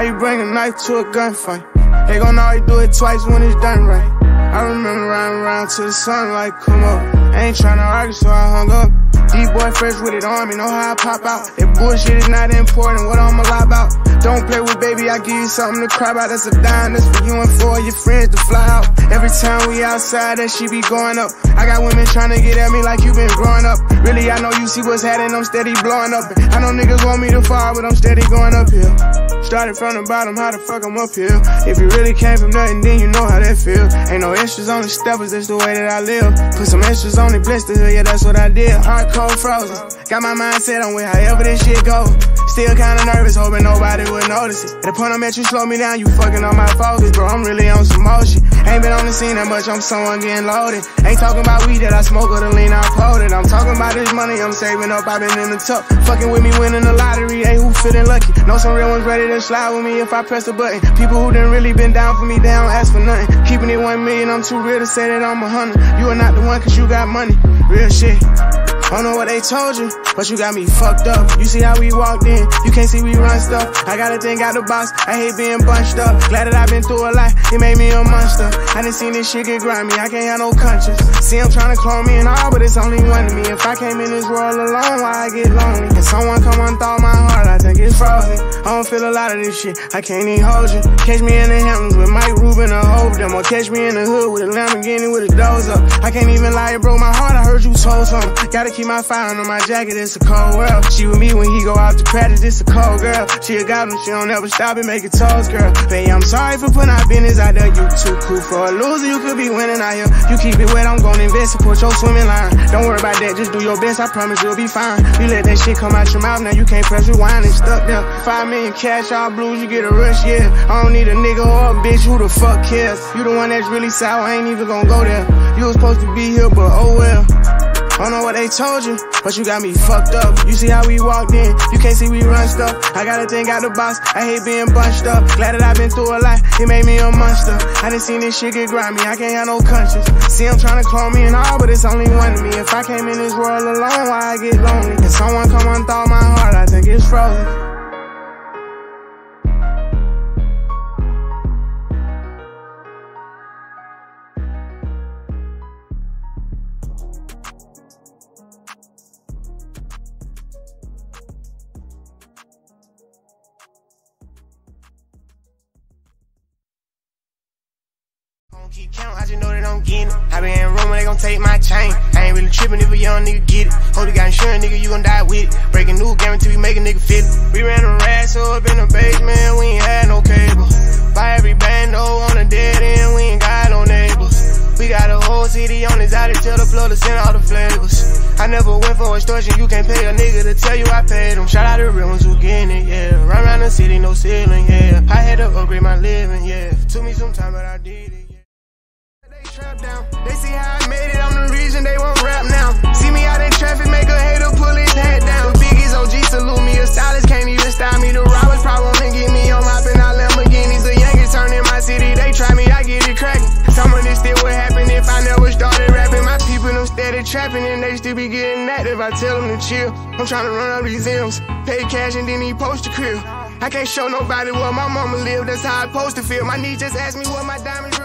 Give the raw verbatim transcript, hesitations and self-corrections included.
How you bring a knife to a gunfight? They gon' always do it twice when it's done right. I remember riding around till the sunlight come up. I ain't tryna argue, so I hung up. D-boy fresh with it on me, know how I pop out. That bullshit is not important, what I'ma lie about. Don't play with baby, I give you something to cry about. That's a dime, that's for you and four of your friends to fly out. Every time we outside, that shit be going up. I got women tryna get at me like you been growing up. Really, I know you see what's happening, I'm steady blowing up. I know niggas want me to fall, but I'm steady going uphill. Started from the bottom, how the fuck I'm up here? If you really came from nothing, then you know how that feel. Ain't no extras on the steppers, that's the way that I live. Put some extras on the blisters, yeah, that's what I did. Hardcore frozen, got my mindset on with however this shit go. Still kinda nervous, hoping nobody would notice it. At the point I'm at, you slow me down, you fucking on my focus, bro. I'm really on some motion. Ain't been on the scene that much, I'm someone getting loaded. Ain't talking about weed that I smoke or the lean I pulled it. I'm talking about this money I'm saving up, I've been in the tuck. Fucking with me winning the lottery, hey, who feeling lucky? Know some real ones ready to slide with me if I press the button. People who done really been down for me, they don't ask for nothing. Keeping it one million, I'm too real to say that I'm a hundred. You are not the one cause you got money, real shit. Don't know what they told you, but you got me fucked up. You see how we walked in, you can't see we run stuff. I gotta think out the box, I hate being bunched up. Glad that I've been through a lot, it made me a monster. I done seen this shit get grimy, I can't have no conscience. See I'm tryna clone me and all, but it's only one to me. If I came in this world alone, why I get lonely? If someone come unthaw my heart, I think it's frozen. I don't feel a lot of this shit, I can't even hold you. Catch me in the Hamptons with Mike Rubin or Hov them, or catch me in the hood with a Lamborghini with a doze up. I can't even lie, it broke my heart, I heard you told something. Gotta keep my fire under my jacket, it's a cold world. She with me when he go out to practice, it's a cold girl. She a goblin, she don't ever stop and make it toes, girl. Baby, I'm sorry for putting our business out there. You too cool for a loser, you could be winning out here. You keep it wet, I'm gonna invest, support your swimming line. Don't worry about that, just do your best, I promise you'll be fine. You let that shit come out your mouth, now you can't press rewind, it's stuck there. Five million cash, all blues, you get a rush, yeah. I don't need a nigga or a bitch, who the fuck cares? You the one that's really sour, I ain't even gonna go there. You was supposed to be here, but oh well. I don't know what they told you, but you got me fucked up. You see how we walked in, you can't see we run stuff. I gotta think out the box, I hate being bunched up. Glad that I've been through a lot, it made me a monster. I done seen this shit get grimy, I can't have no conscience. See I'm tryna clone me and all, but it's only one to me. If I came in this world alone, why I get lonely? If someone come unthaw my heart, I think it's frozen. Keep count, I just know that I'm getting it. I been in a room where they gon' take my chain. I ain't really trippin' if a young nigga get it. Hope you got insurance, nigga, you gon' die with it. Breaking new guarantee, we make a nigga fit it. We ran a rat, so up in the basement, we ain't had no cable. Buy every bando on a dead end, we ain't got no neighbors. We got a whole city on his out, tell the plug to send all the flavors. I never went for extortion, you can't pay a nigga to tell you I paid them. Shout out to the real ones who getting it, yeah. Run around the city, no ceiling, yeah. I had to upgrade my living, yeah. Took me some time, but I did it. Trap down. They see how I made it, I'm the reason they won't rap now. See me out in traffic, make a hater pull his hat down. The biggest O G salute me, a stylist can't even style me. The robbers probably wanna get me on mopping out Lamborghinis. The Yankees turn in my city, they try me, I get it cracking. Some of this still would happen if I never started rapping. My people them steady trapping and they still be getting active. I tell them to chill, I'm trying to run up these M's. Pay cash and then he post a crib. I can't show nobody where my mama live, that's how I supposed to feel. My niece just asked me what my diamonds